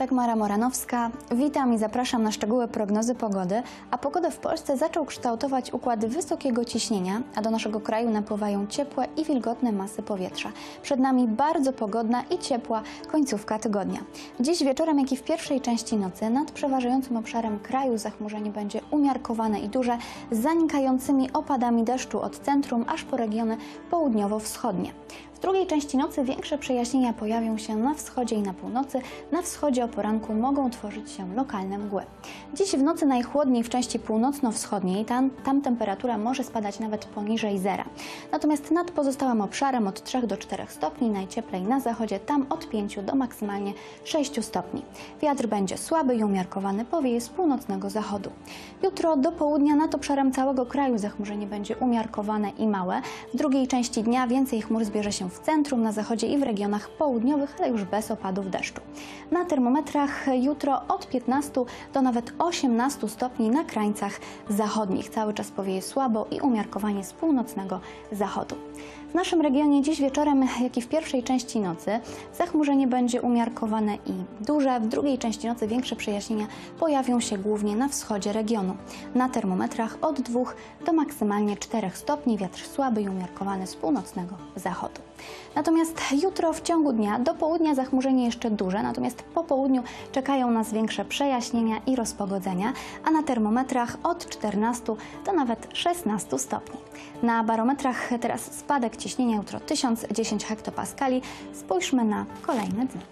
Dagmara Moranowska. Witam i zapraszam na szczegóły prognozy pogody. A pogodę w Polsce zaczął kształtować układ wysokiego ciśnienia, a do naszego kraju napływają ciepłe i wilgotne masy powietrza. Przed nami bardzo pogodna i ciepła końcówka tygodnia. Dziś wieczorem, jak i w pierwszej części nocy nad przeważającym obszarem kraju zachmurzenie będzie umiarkowane i duże, z zanikającymi opadami deszczu od centrum aż po regiony południowo-wschodnie. W drugiej części nocy większe przejaśnienia pojawią się na wschodzie i na północy. Na wschodzie o poranku mogą tworzyć się lokalne mgły. Dziś w nocy najchłodniej w części północno-wschodniej, tam temperatura może spadać nawet poniżej zera. Natomiast nad pozostałym obszarem od 3 do 4 stopni, najcieplej na zachodzie, tam od 5 do maksymalnie 6 stopni. Wiatr będzie słaby i umiarkowany, powieje z północnego zachodu. Jutro do południa nad obszarem całego kraju zachmurzenie będzie umiarkowane i małe. W drugiej części dnia więcej chmur zbierze się w centrum, na zachodzie i w regionach południowych, ale już bez opadów deszczu. Na termometrach jutro od 15 do nawet 18 stopni na krańcach zachodnich. Cały czas powieje słabo i umiarkowanie z północnego zachodu. W naszym regionie dziś wieczorem, jak i w pierwszej części nocy, zachmurzenie będzie umiarkowane i duże. W drugiej części nocy większe przejaśnienia pojawią się głównie na wschodzie regionu. Na termometrach od 2 do maksymalnie 4 stopni, wiatr słaby i umiarkowany z północnego zachodu. Natomiast jutro w ciągu dnia do południa zachmurzenie jeszcze duże, natomiast po południu czekają nas większe przejaśnienia i rozpogodzenia, a na termometrach od 14 do nawet 16 stopni. Na barometrach teraz spadek ciśnienia jutro 1010 hektopaskali. Spójrzmy na kolejne dni.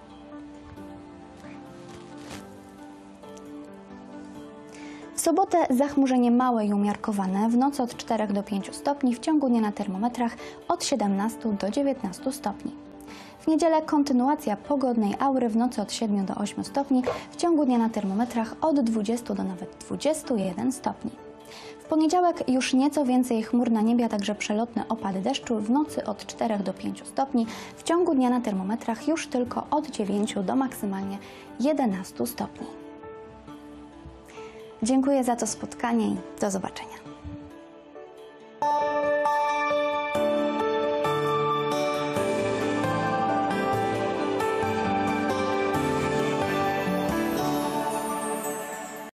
W sobotę zachmurzenie małe i umiarkowane, w nocy od 4 do 5 stopni, w ciągu dnia na termometrach od 17 do 19 stopni. W niedzielę kontynuacja pogodnej aury, w nocy od 7 do 8 stopni, w ciągu dnia na termometrach od 20 do nawet 21 stopni. W poniedziałek już nieco więcej chmur na niebie, a także przelotne opady deszczu, w nocy od 4 do 5 stopni, w ciągu dnia na termometrach już tylko od 9 do maksymalnie 11 stopni. Dziękuję za to spotkanie i do zobaczenia.